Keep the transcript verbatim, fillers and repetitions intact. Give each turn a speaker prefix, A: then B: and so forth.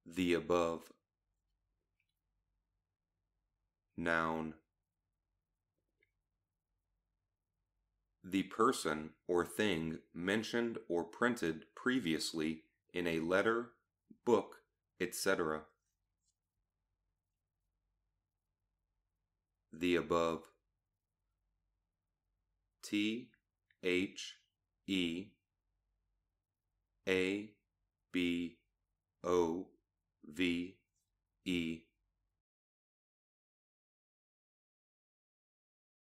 A: the above. Noun. The person or thing mentioned or printed previously in a letter, book, et cetera. The above. T H E A B O V E